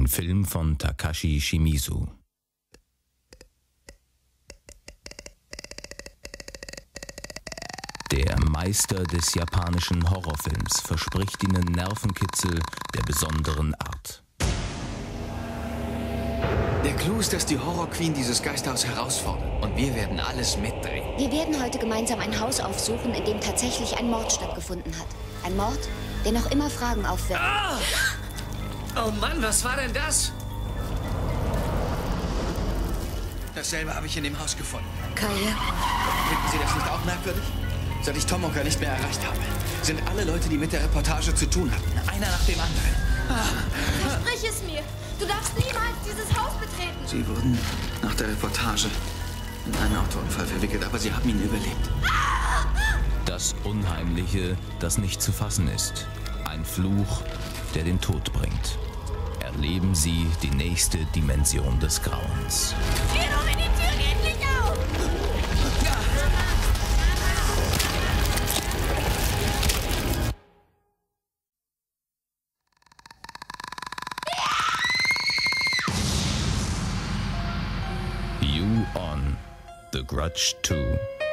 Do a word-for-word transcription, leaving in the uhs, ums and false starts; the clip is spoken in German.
Ein Film von Takashi Shimizu. Der Meister des japanischen Horrorfilms verspricht Ihnen Nervenkitzel der besonderen Art. Der Clou ist, dass die Horror-Queen dieses Geisterhaus herausfordert. Und wir werden alles mitdrehen. Wir werden heute gemeinsam ein Haus aufsuchen, in dem tatsächlich ein Mord stattgefunden hat. Ein Mord, der noch immer Fragen aufwirft. Ah! Oh Mann, was war denn das? Dasselbe habe ich in dem Haus gefunden. Kaya? Finden Sie das nicht auch merkwürdig? Seit ich Tomoka nicht mehr erreicht habe, sind alle Leute, die mit der Reportage zu tun hatten, einer nach dem anderen. Ah. Versprich es mir! Du darfst niemals dieses Haus betreten! Sie wurden nach der Reportage in einen Autounfall verwickelt, aber sie haben ihn überlebt. Das Unheimliche, das nicht zu fassen ist. Ein Fluch, der den Tod bringt. Erleben Sie die nächste Dimension des Grauens. Jerome, die Tür geht nicht auf! You On, The Grudge two.